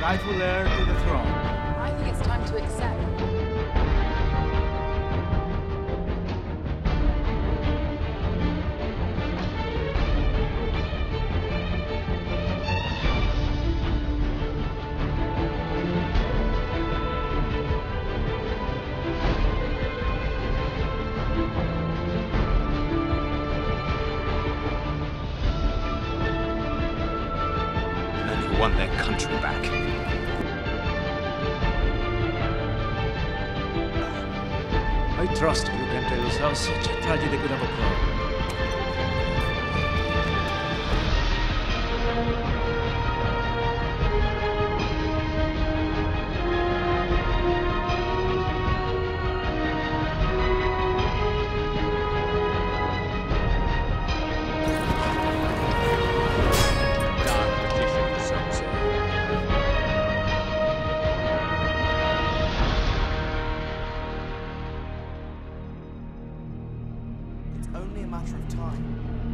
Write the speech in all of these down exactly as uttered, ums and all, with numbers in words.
rightful heir to the throne. I think it's time to accept. Want their country back. I trust you can tell us how such a tragedy could have occurred. Only a matter of time.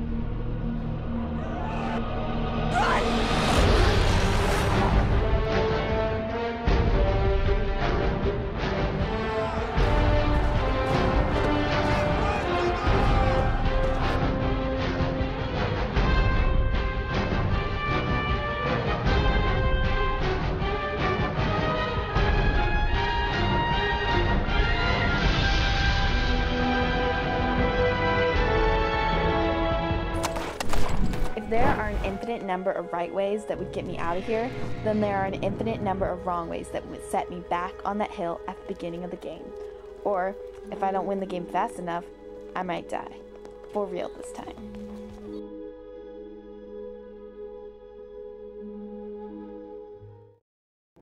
If there are an infinite number of right ways that would get me out of here, then there are an infinite number of wrong ways that would set me back on that hill at the beginning of the game. Or, if I don't win the game fast enough, I might die. For real this time.